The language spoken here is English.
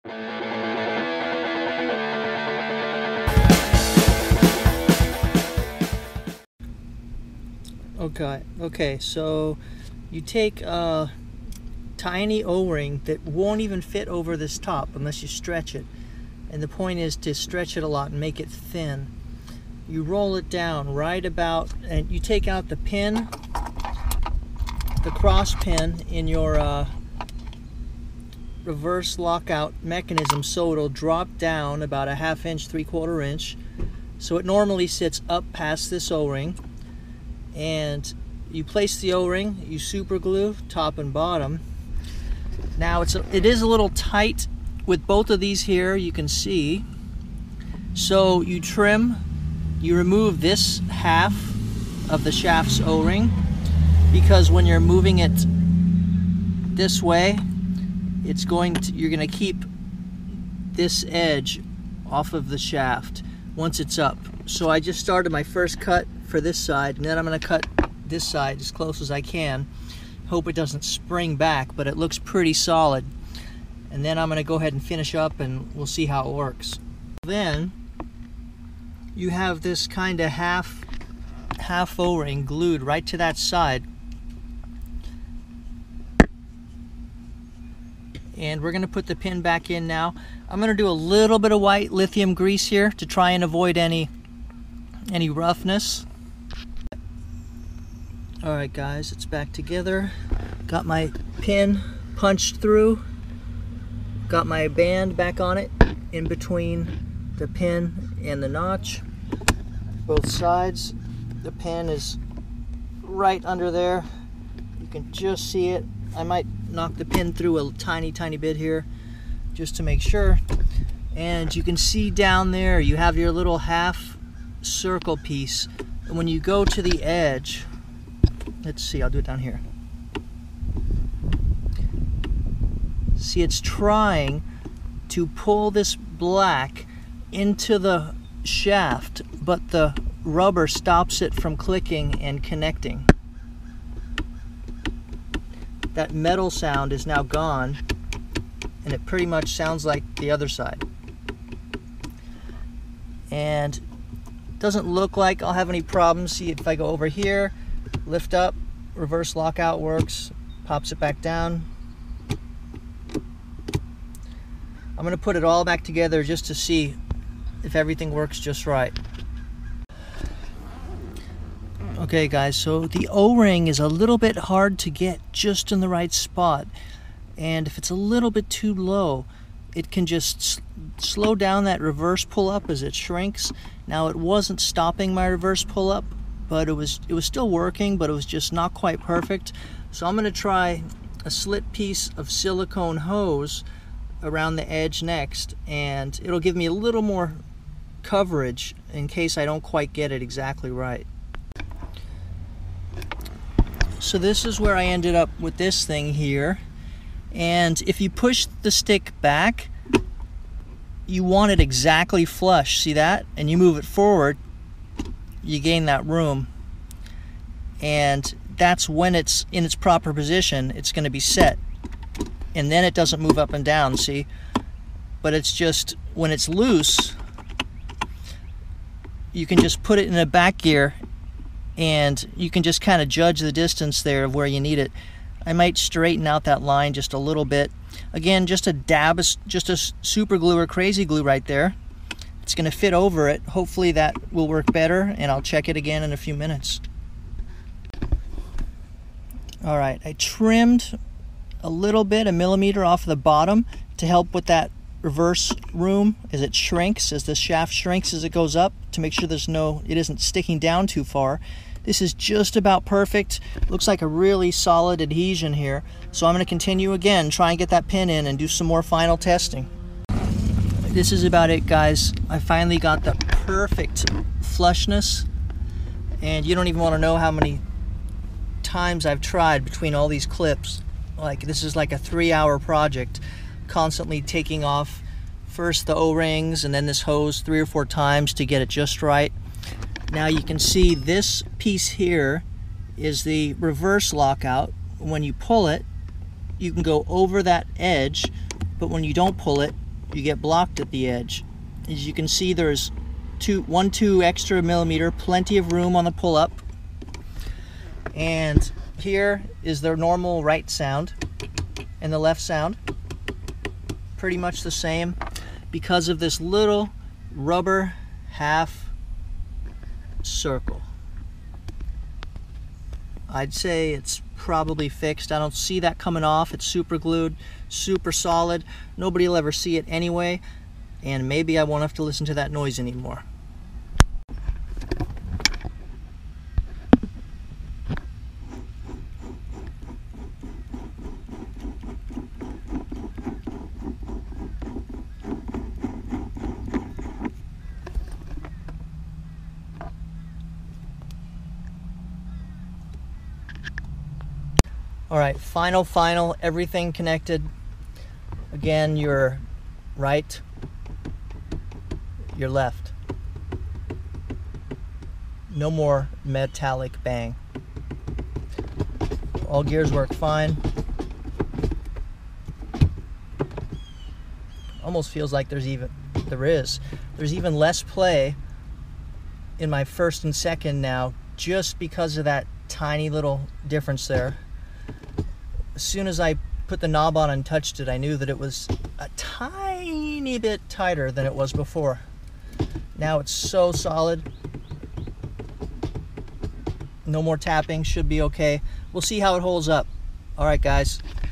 Okay, so you take a tiny O-ring that won't even fit over this top unless you stretch it. And the point is to stretch it a lot and make it thin. You roll it down right about, and you take out the pin, the cross pin in your reverse lockout mechanism, so it'll drop down about a 1/2 inch, 3/4 inch. So it normally sits up past this O-ring. And you place the O-ring, you super glue top and bottom. Now it is a little tight with both of these here, you can see. So you trim, you remove this half of the shaft's O-ring, because when you're moving it this way, you're going to keep this edge off of the shaft once it's up. So I just started my first cut for this side, and then I'm going to cut this side as close as I can. Hope it doesn't spring back, but it looks pretty solid. And then I'm going to go ahead and finish up, and we'll see how it works. Then you have this kind of half O-ring glued right to that side. And we're going to put the pin back in now. I'm going to do a little bit of white lithium grease here to try and avoid any roughness. Alright guys, it's back together. Got my pin punched through. Got my band back on it in between the pin and the notch. Both sides. The pin is right under there. You can just see it. I might knock the pin through a tiny bit here just to make sure. And you can see down there you have your little half circle piece. And when you go to the edge, let's see, I'll do it down here. See, it's trying to pull this black into the shaft, but the rubber stops it from clicking and connecting. That metal sound is now gone, and it pretty much sounds like the other side. And it doesn't look like I'll have any problems. See, if I go over here, lift up, reverse lockout works, pops it back down. I'm going to put it all back together just to see if everything works just right. Okay guys, so the O-ring is a little bit hard to get just in the right spot, and if it's a little bit too low, it can just slow down that reverse pull-up as it shrinks. Now it wasn't stopping my reverse pull-up, but it was still working, but it was just not quite perfect. So I'm going to try a slit piece of silicone hose around the edge next, and it'll give me a little more coverage in case I don't quite get it exactly right. So this is where I ended up with this thing here, and if you push the stick back, you want it exactly flush, see that? And you move it forward, you gain that room, and that's when it's in its proper position, it's going to be set, and then it doesn't move up and down, see? But it's just when it's loose, you can just put it in a back gear, and you can just kind of judge the distance there of where you need it. I might straighten out that line just a little bit. Again, just a dab, just a super glue or crazy glue right there. It's going to fit over it. Hopefully that will work better, and I'll check it again in a few minutes. Alright, I trimmed a little bit, a millimeter off the bottom to help with that reverse room as it shrinks, as the shaft shrinks as it goes up, to make sure it isn't sticking down too far. This is just about perfect. Looks like a really solid adhesion here. So I'm going to continue again, try and get that pin in and do some more final testing. This is about it, guys. I finally got the perfect flushness, and you don't even want to know how many times I've tried between all these clips. Like, this is like a 3-hour project, constantly taking off first the O-rings and then this hose 3 or 4 times to get it just right. Now you can see this piece here is the reverse lockout. When you pull it, you can go over that edge, but when you don't pull it, you get blocked at the edge. As you can see, there's 2 extra millimeter, plenty of room on the pull-up. And here is the normal right sound and the left sound. Pretty much the same because of this little rubber half circle. I'd say it's probably fixed. I don't see that coming off. It's super glued, super solid. Nobody will ever see it anyway, and maybe I won't have to listen to that noise anymore. All right, final, everything connected. Again, your right, your left. No more metallic bang. All gears work fine. Almost feels like there's even less play in my first and second now, just because of that tiny little difference there. As soon as I put the knob on and touched it, I knew that it was a tiny bit tighter than it was before. Now it's so solid. No more tapping, should be okay. We'll see how it holds up. All right, guys.